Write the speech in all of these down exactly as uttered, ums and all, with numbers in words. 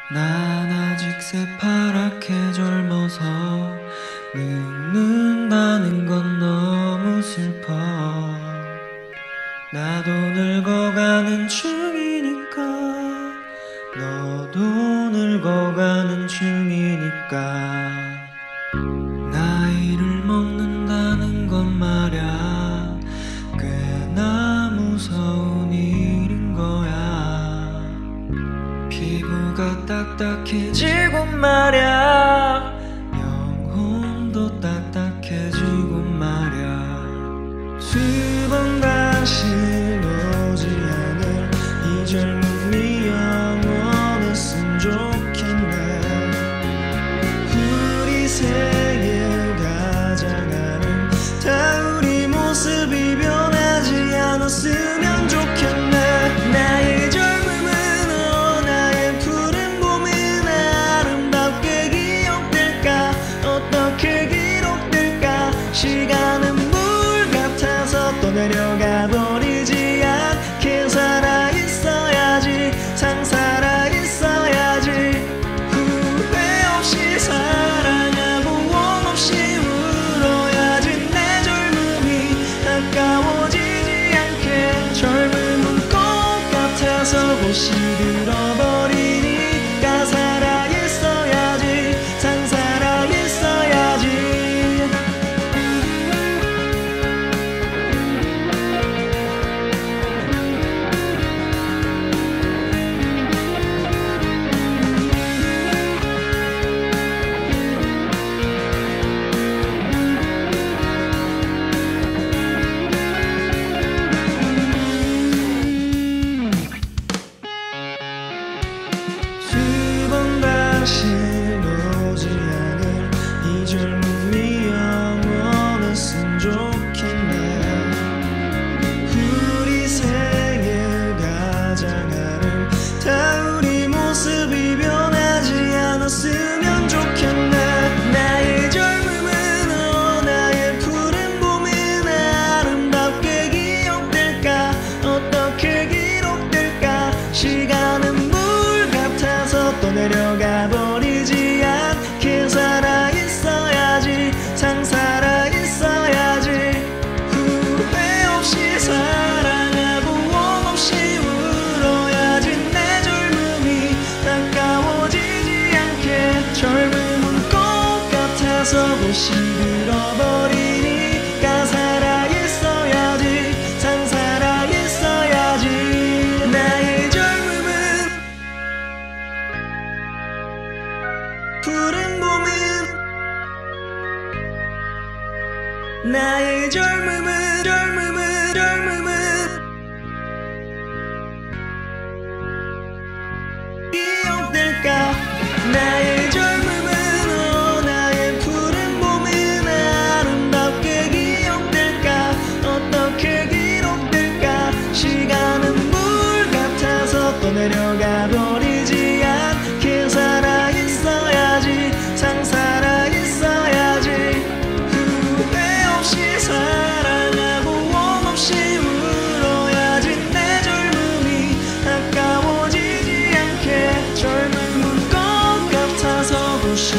난 아직 새파랗게 젊어서 늙는다는 건 너무 슬퍼. 나도 늙어가는 중이니까, 너도 늙어가는 중이니까. 나이를 먹는다는 건 말야 꽤나 무서운 일인 거야. 피부가 딱딱해지고 말야, 영혼도 딱딱해지고 말야. 수번 다시 오지 않을 이 젊음이 영원했으면 좋겠네. 우리 생일 가장하는 다 우리 모습이 변하지 않았으면 좋겠네. 나의 젊음은 어 나의 푸른 봄은 아름답게 기억될까. 어떻게 기록될까. 시간은 물 같아서 또 내려가 버리지 않게 살아있어야지. 상 살아있어야지. 후회 없이 사랑하고 원 없이 울어야지. 내 젊음이 아까워지지 않게. 젊음은 꽃 같아서 곧이 들어버리니까 살아있어야지. 상 살아있어야지. 다시 오지 않을 이 젊음이 영원했으면 좋겠네. 우리 생일 가장하는 다 우리 모습이 변하지 않았으면 좋겠네. 나의 젊음은 어 나의 푸른 봄은 아름답게 기억될까. 어떻게 기록될까. 시간은 물 같아서 또 내려가 버리지 않게 살아있어야지. 상 살아있어야지. 후회 없이 사랑하고 원 없이 울어야지. 내 젊음이 아까워지지 않게. 젊음은 꽃 같아서 곧이 들어버리니까 살아있어야지. 상 살아있어야지. 나의 젊음은 푸른 봄은 나의 젊음은 젊음은 젊음은 기억될까. 나의 젊음은 어 나의 푸른 봄은 아름답게 기억될까. 어떻게 기록될까. 시간은 물 같아서 또 내려가 버리지 않게 살아있어야지. 상 살아있어야지. 후회 없이 사랑하고 원 없이 울어야지. 내 젊음이 아까워지지 않게. 젊음은 꽃 같아서 곧이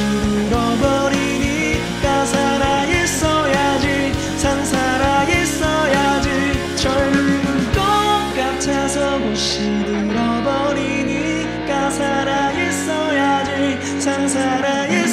들어버리니까 살아있어야지. 상 살아있어야지. 젊음은 꽃 같아서 곧이 들어버리니까 살아있어야지. 상 살아있어야지.